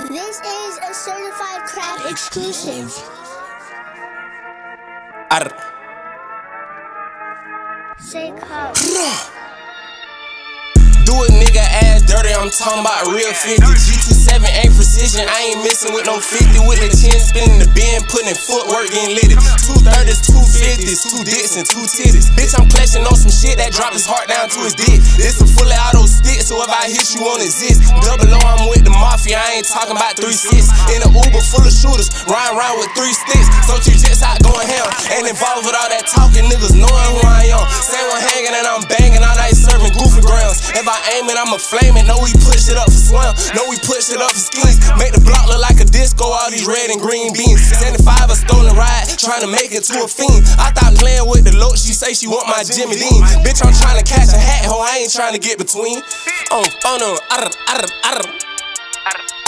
This is a certified crack exclusive. Say call. Do a nigga ass dirty, I'm talking about real 50. GT7 ain't precision, I ain't missing with no 50. With the chin spinning the bend, putting in footwork, getting litty. 230s, 250s, 2 dicks and 2 titties. Bitch, I'm clashing on some shit that drop his heart down to his dick. This a fully auto stick, so if I hit you, won't exist. Double O, I'm with the mafia, I ain't talking about 3-6. In a Uber full of shooters, riding around with 3 sticks. So 2 jets out going hell. Ain't involved with all that talking, niggas knowing who I am. Say one hanging and I'm banging, all night serving goofy grounds. If I aim it, I'ma flame it. Know we push it up for swim. Know we push it up for skis. Make the block look like a disco, all these red and green beans. 75 a stolen ride, trying to make it to a fiend. I thought playing with the load, she say she want my Jimmy Dean. Bitch, I'm trying to catch a hat, ho, I ain't trying to get between. Oh no,